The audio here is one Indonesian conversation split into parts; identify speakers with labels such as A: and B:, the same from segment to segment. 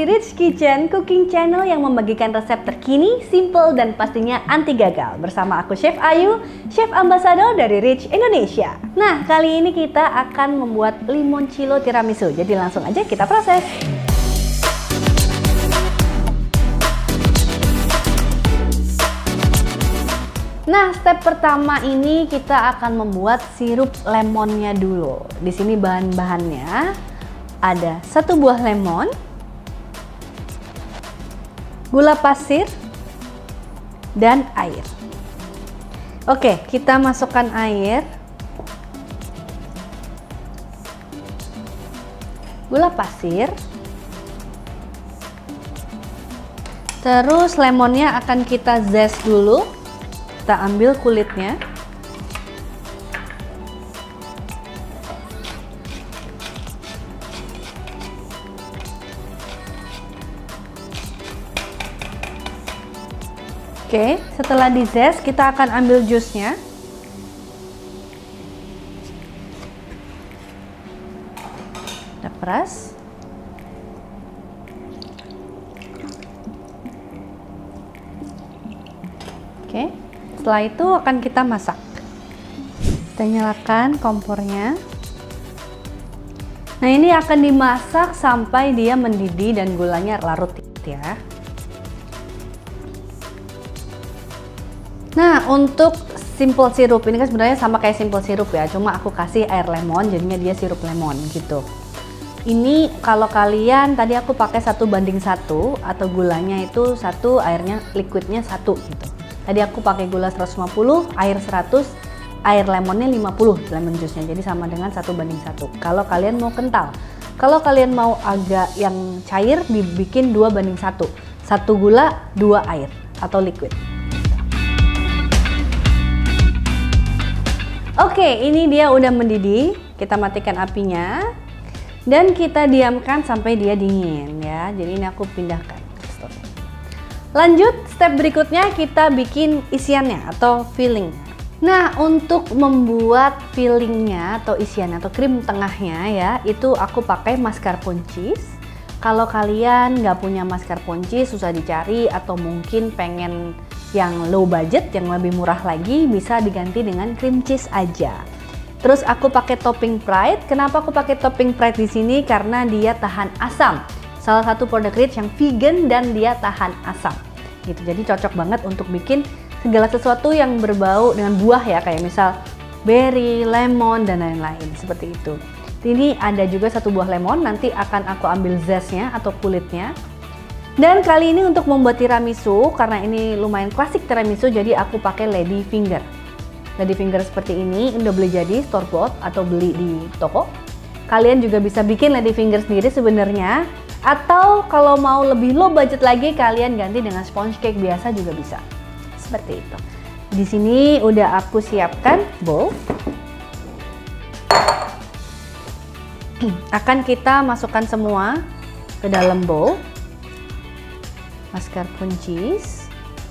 A: di Rich Kitchen, cooking channel yang membagikan resep terkini, simple, dan pastinya anti gagal. Bersama aku Chef Ayu, Chef Ambassador dari Rich Indonesia. Nah, kali ini kita akan membuat limoncello tiramisu. Jadi langsung aja kita proses. Nah, step pertama ini kita akan membuat sirup lemonnya dulu. Di sini bahan-bahannya ada 1 buah lemon, gula pasir, dan air. Oke, kita masukkan air, gula pasir, terus lemonnya akan kita zest dulu. Kita ambil kulitnya. Oke, setelah di zest kita akan ambil jusnya. Kita peras. Oke, setelah itu akan kita masak. Kita nyalakan kompornya. Nah, ini akan dimasak sampai dia mendidih dan gulanya larut ya. Nah, untuk simple sirup ini kan sebenarnya sama kayak simple sirup ya, cuma aku kasih air lemon jadinya dia sirup lemon gitu. Ini kalau kalian tadi aku pakai 1:1 atau gulanya itu 1, airnya liquidnya 1 gitu. Tadi aku pakai gula 150, air 100, air lemonnya 50 lemon juice-nya. Jadi sama dengan 1:1. Kalau kalian mau kental. Kalau kalian mau agak yang cair dibikin 2:1. 1 gula, 2 air atau liquid. Oke, ini dia udah mendidih. Kita matikan apinya dan kita diamkan sampai dia dingin ya. Jadi ini aku pindahkan. Lanjut, step berikutnya kita bikin isiannya atau filling. Nah, untuk membuat fillingnya atau isiannya atau krim tengahnya ya, itu aku pakai mascarpone cheese. Kalau kalian nggak punya mascarpone cheese, susah dicari atau mungkin pengen yang low budget, yang lebih murah lagi, bisa diganti dengan cream cheese aja. Terus aku pakai topping Pride. Kenapa aku pakai topping Pride di sini? Karena dia tahan asam. Salah satu produk Rich yang vegan dan dia tahan asam gitu. Jadi cocok banget untuk bikin segala sesuatu yang berbau dengan buah ya, kayak misal berry, lemon, dan lain-lain seperti itu. Ini ada juga 1 buah lemon, nanti akan aku ambil zestnya atau kulitnya. Dan kali ini untuk membuat tiramisu, karena ini lumayan klasik tiramisu, jadi aku pakai lady finger. Lady finger seperti ini udah beli jadi store bought atau beli di toko. Kalian juga bisa bikin lady finger sendiri sebenarnya. Atau kalau mau lebih low budget lagi, kalian ganti dengan sponge cake biasa juga bisa. Seperti itu. Di sini udah aku siapkan bowl. Akan kita masukkan semua ke dalam bowl. Mascarpone cheese,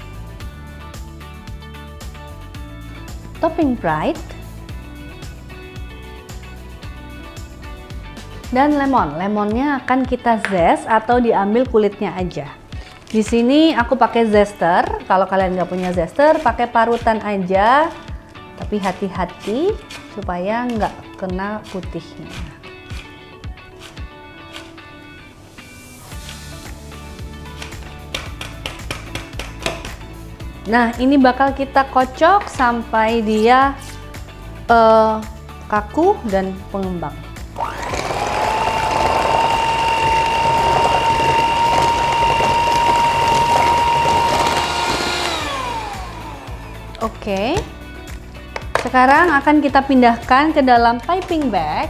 A: topping Pride, dan lemon. Lemonnya akan kita zest atau diambil kulitnya aja. Di sini aku pakai zester. Kalau kalian nggak punya zester, pakai parutan aja. Tapi hati-hati supaya nggak kena putihnya. Nah, ini bakal kita kocok sampai dia kaku dan pengembang. Oke, sekarang akan kita pindahkan ke dalam piping bag.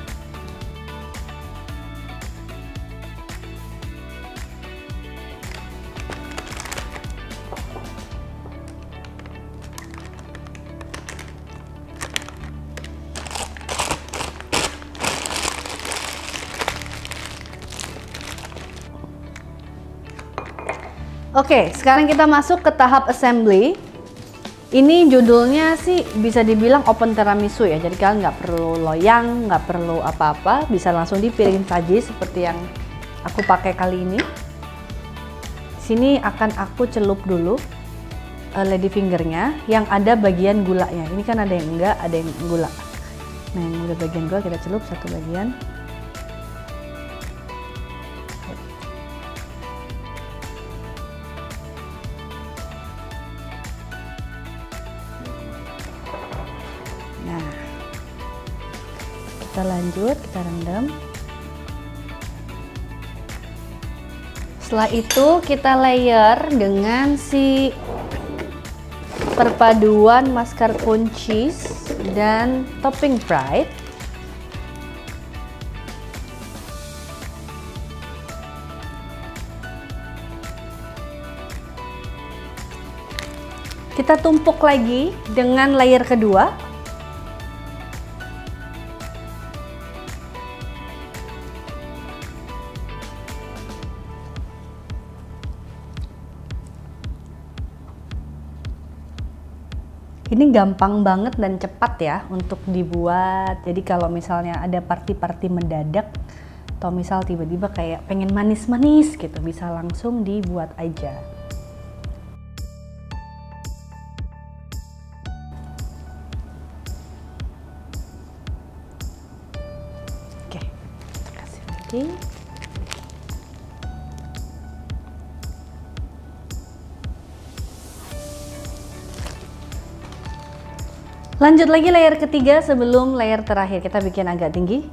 A: Oke, sekarang kita masuk ke tahap assembly. Ini judulnya sih bisa dibilang open tiramisu ya, jadi kalian nggak perlu loyang, nggak perlu apa-apa, bisa langsung dipiringin saji seperti yang aku pakai kali ini. Sini akan aku celup dulu lady fingernya yang ada bagian gulanya. Ini kan ada yang enggak, ada yang gula. Nah, yang udah bagian gula kita celup satu bagian. Nah, kita lanjut, kita rendam. Setelah itu kita layer dengan si perpaduan mascarpone cheese dan topping pride. Kita tumpuk lagi dengan layer kedua. Ini gampang banget dan cepat ya untuk dibuat. Jadi kalau misalnya ada party-party mendadak atau misal tiba-tiba kayak pengen manis-manis gitu, bisa langsung dibuat aja. Oke, kita kasih lagi. Lanjut lagi layer ketiga sebelum layer terakhir. Kita bikin agak tinggi.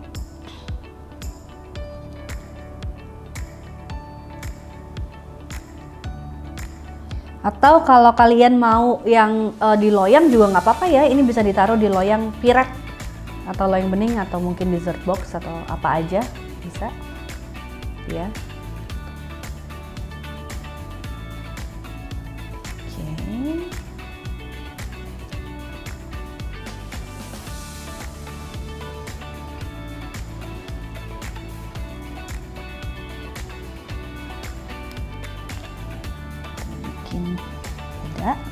A: Atau kalau kalian mau yang di loyang juga nggak apa-apa ya. Ini bisa ditaruh di loyang pirak atau loyang bening atau mungkin dessert box atau apa aja bisa. Ya. Beda.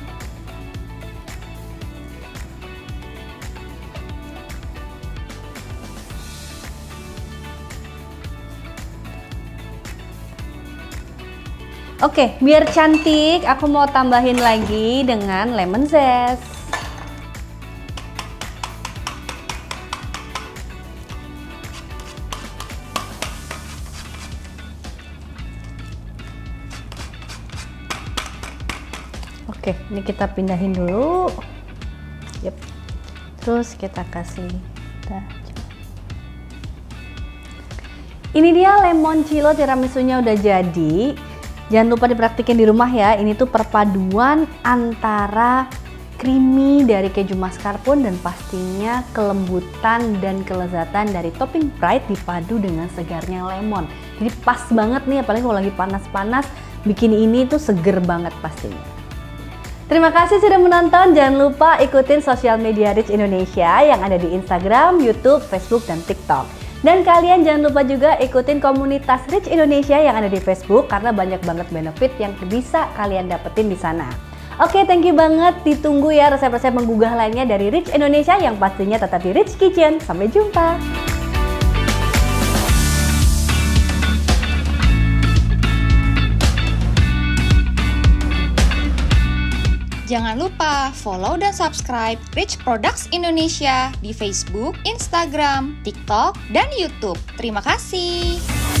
A: Oke, biar cantik aku mau tambahin lagi dengan lemon zest. Oke, ini kita pindahin dulu. Yep. Terus kita kasih. Ini dia lemoncillo tiramisunya udah jadi. Jangan lupa dipraktikin di rumah ya. Ini tuh perpaduan antara creamy dari keju mascarpone dan pastinya kelembutan dan kelezatan dari topping pride dipadu dengan segarnya lemon. Jadi pas banget nih, apalagi kalau lagi panas-panas, bikin ini tuh seger banget pastinya. Terima kasih sudah menonton. Jangan lupa ikutin sosial media Rich Indonesia yang ada di Instagram, YouTube, Facebook, dan TikTok. Dan kalian jangan lupa juga ikutin komunitas Rich Indonesia yang ada di Facebook karena banyak banget benefit yang bisa kalian dapetin di sana. Oke, thank you banget. Ditunggu ya resep-resep menggugah lainnya dari Rich Indonesia yang pastinya tetap di Rich Kitchen. Sampai jumpa.
B: Jangan lupa follow dan subscribe Rich Products Indonesia di Facebook, Instagram, TikTok, dan YouTube. Terima kasih.